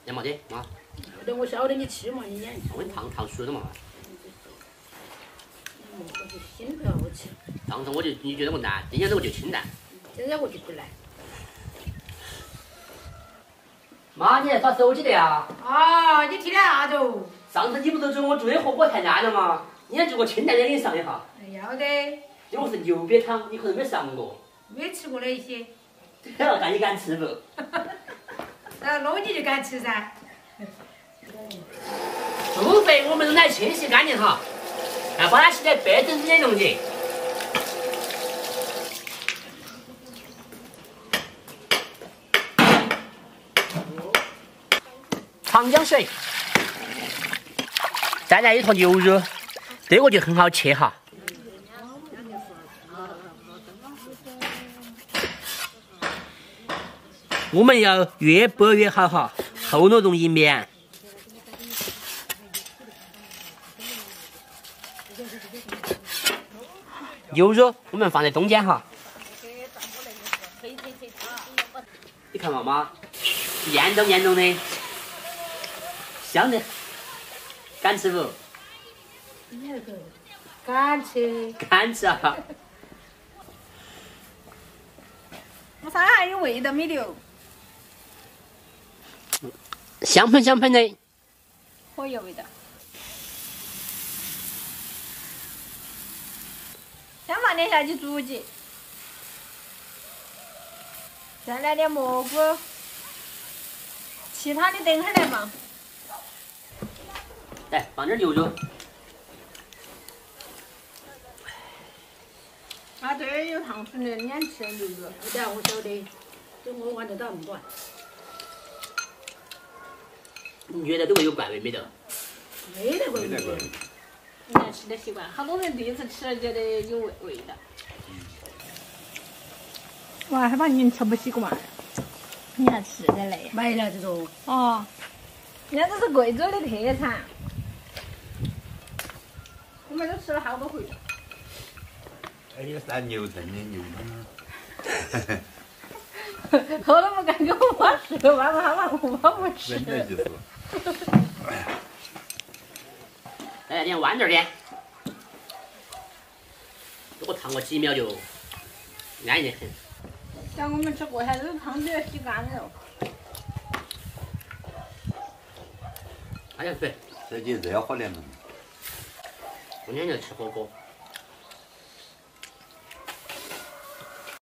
要么的妈。 我晓得你吃嘛，你演。 我烫熟的嘛。 我就心不要吃。 当时你觉得我难，今天我就清淡。 现在我就不来。 妈，你在耍手机的呀？ 啊，你听的啥子？ 上次你不是说我做的火锅太烂了吗？你也做个清淡点给你上一下。 要的。 因为我是牛瘪汤，你可能没上过。 没吃过那些。 那你敢吃不？ 那弄你就敢吃噻。 猪肺我们用来清洗干净哈，要把它洗得白整整的溶解。长江水，再来一坨牛肉，这个就很好切哈。我们要越剥越好哈，厚了容易绵。牛肉我们放在中间哈。你看嘛妈，严重的，香的，敢吃不？ 敢吃。 敢吃啊！ 我啥还有味道没得？ 香喷的。 可以有味道。先放点下去煮起，再来点蘑菇，其他的等会儿来放。 来放点牛肉。 啊，对，有糖水的，你爱吃牛肉。 对啊，我晓得，这我玩得到不管。 你觉得这个有怪味没得？ 没得怪味。 你爱吃的习惯，好多人第一次吃了觉得有味道。哇，还把你吃不习惯，你还吃的嘞？ 没了这种。 哦，人家这是贵州的特产，我们都吃了好多回了。 哎，有啥牛肾的牛汤？ 后来我敢跟我妈说，妈妈我妈不吃。 真的就是。 来点豌豆点，如果烫个几秒就安逸得很。 像我们吃过海这汤都要洗干了。 哎呀对， 这就是要好点嘛。 今天就吃火锅。